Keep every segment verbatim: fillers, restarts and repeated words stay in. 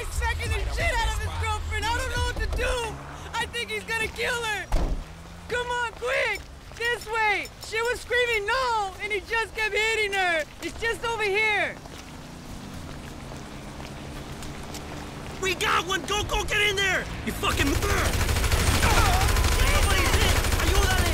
smacking the shit out of his girlfriend. I don't know what to do. I think he's gonna kill her. Come on, quick! This way! She was screaming no, and he just kept hitting her. It's just over here. We got one! Go, go, get in there! You fucking... Nobody's in! Ayúdale!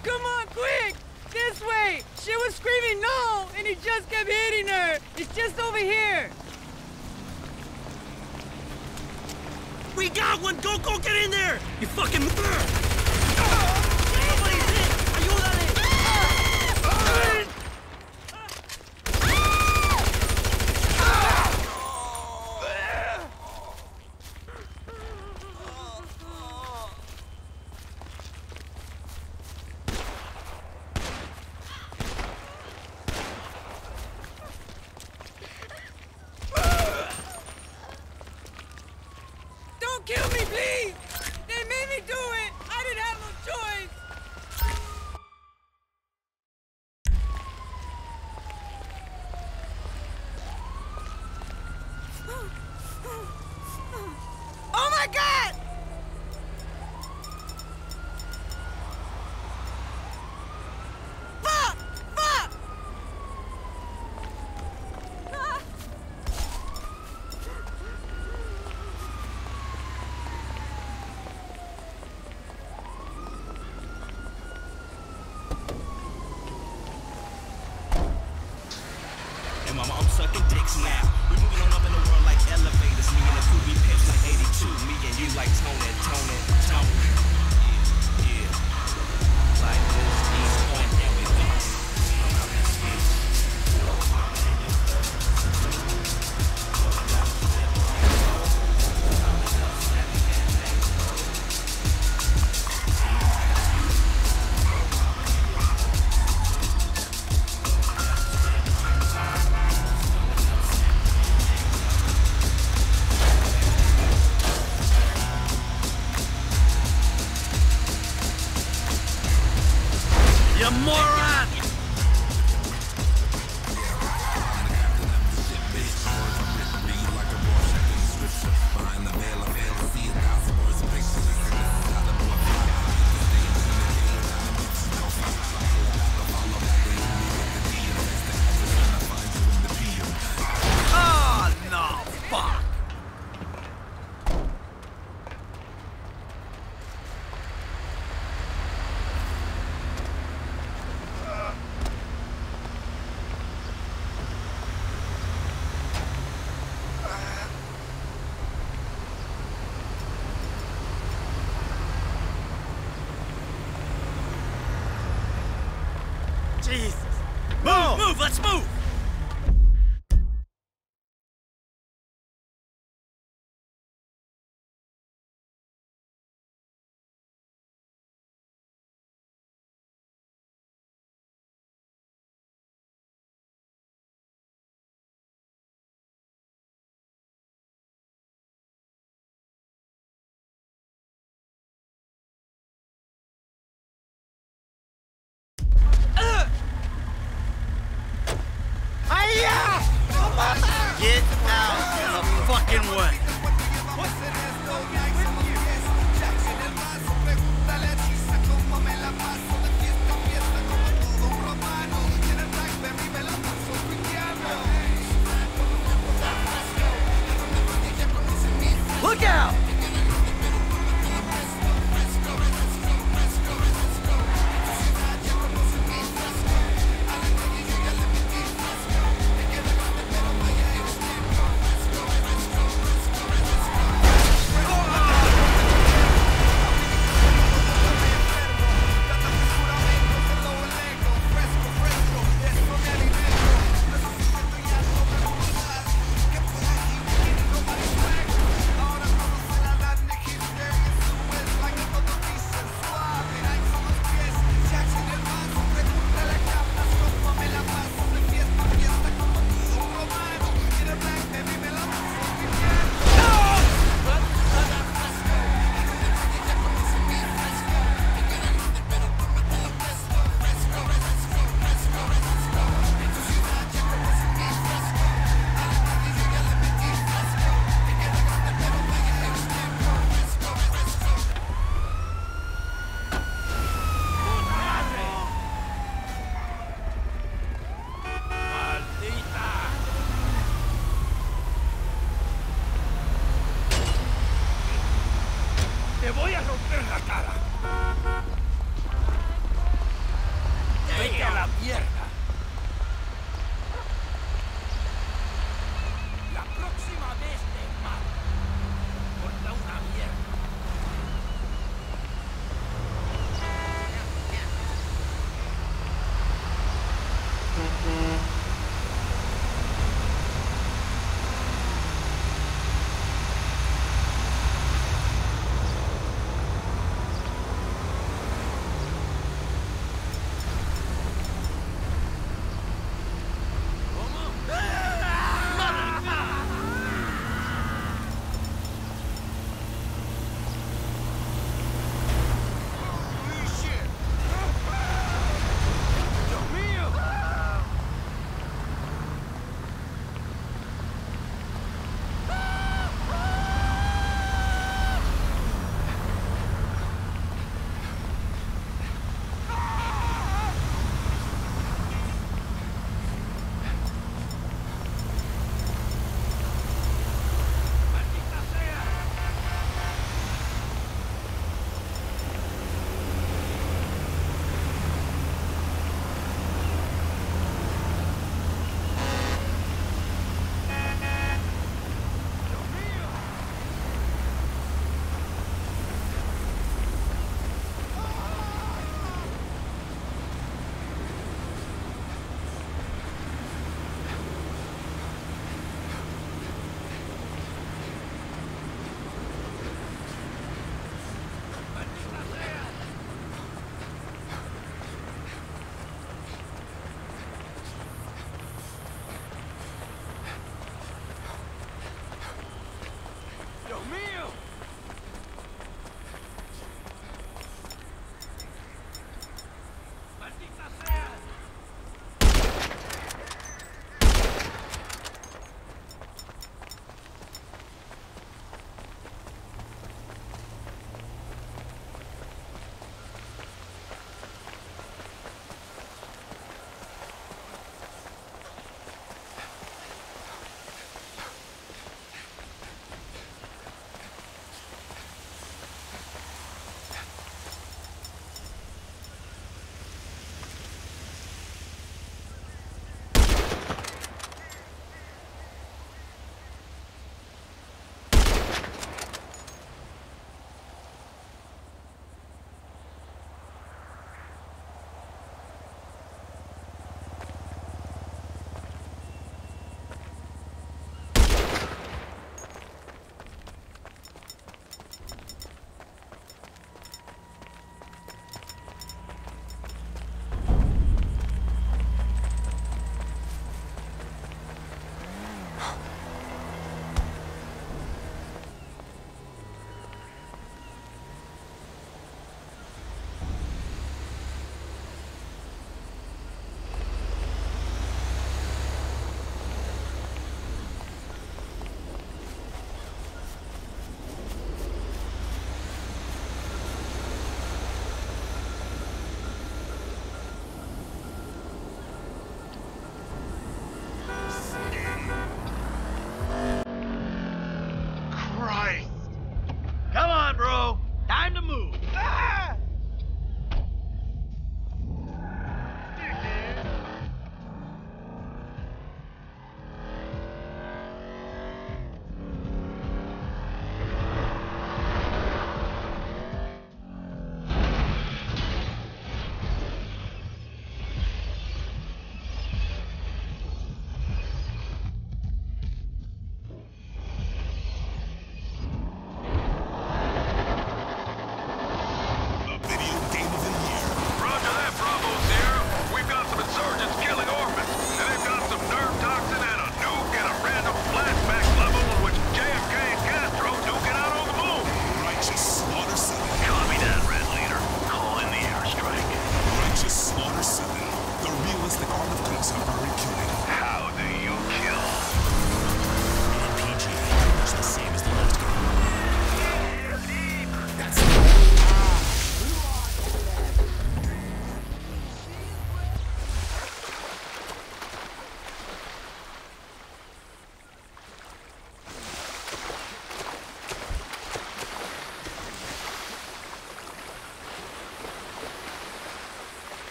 Come on, quick! This way! She was screaming no, and he just kept hitting her! It's just over here! We got one! Go, go, get in there! You fucking... Don't kill me, please! They made me do it! I didn't have no choice! Oh my God! Fuck! Fuck! Ah! And mama, I'm sucking dicks now. We moving on up in the world like elevators. Me and the two B pimps like eighty-two. Me and you like Tony, Tony, Tony. Yeah, yeah. Like this, East Point, and we go. You moron! Oh, no, fuck! Jesus. Move, move, let's move! Get out of the fucking way! Look out! mierda. La próxima vez te mato. Corta una mierda.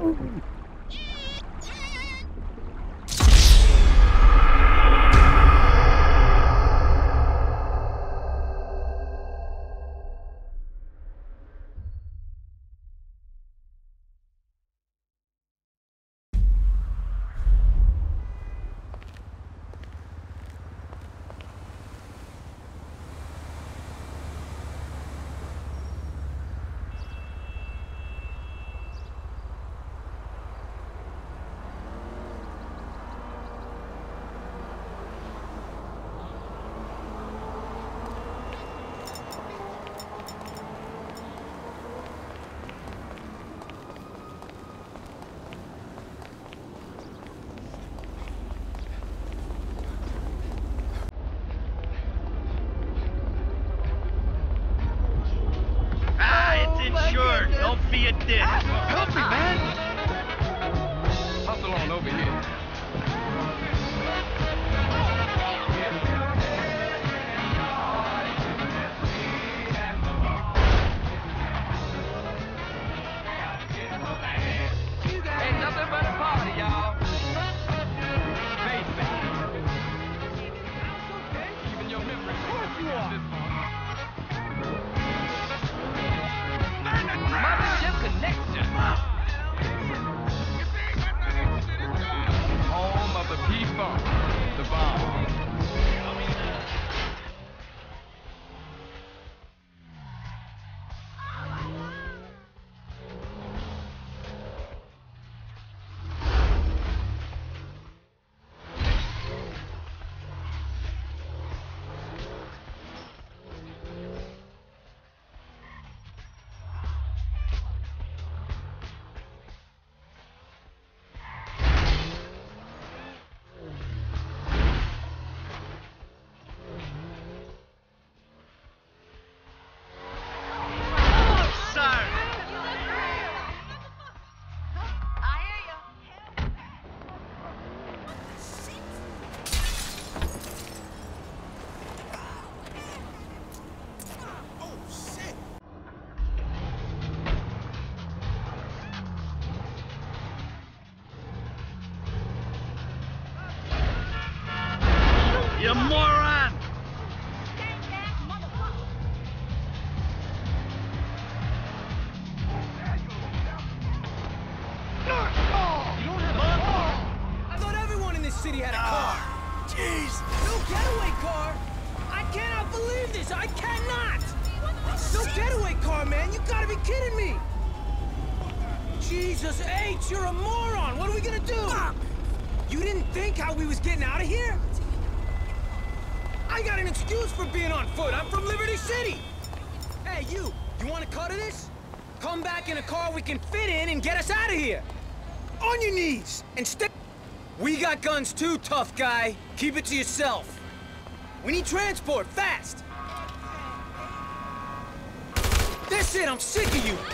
Don't be a dick. Help me, man! Hustle on over here. Ain't nothing but a party, y'all. Even your memory. Of course you are. Mothership Connection. Home of the P-Funk, the bomb. You moron! I thought everyone in this city had a car. Jeez. No getaway car? I cannot believe this. I cannot. No getaway car, man. You gotta be kidding me. Jesus H, you're a moron. What are we gonna do? You didn't think how we was getting out of here? I got an excuse for being on foot. I'm from Liberty City. Hey, you. You want a cut of this? Come back in a car we can fit in and get us out of here. On your knees and stay. We got guns too, tough guy. Keep it to yourself. We need transport, fast. That's it, I'm sick of you.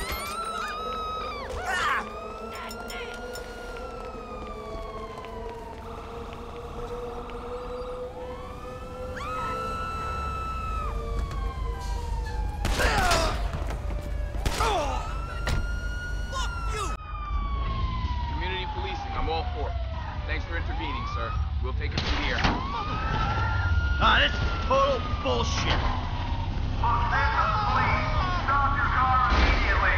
Ah! Community policing, I'm all for it. Thanks for intervening, sir. We'll take it from here. Ah, this is total bullshit. Los Santos police, stop your car immediately.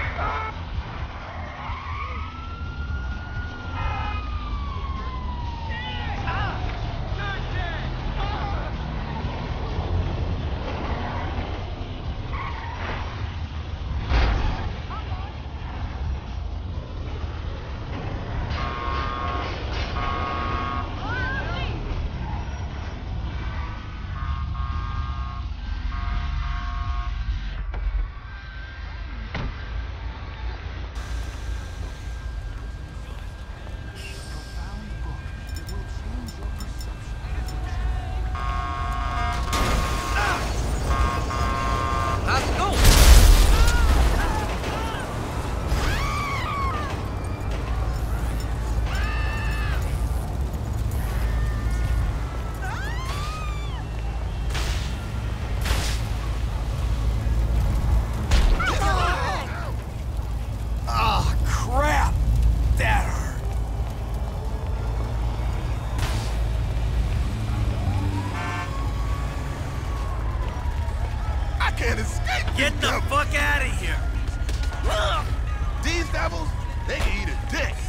They can eat a dick.